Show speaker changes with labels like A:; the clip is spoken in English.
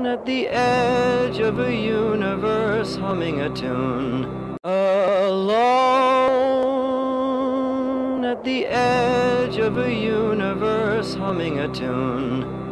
A: at the edge of a universe, humming a tune. Alone at the edge of a universe, humming a tune.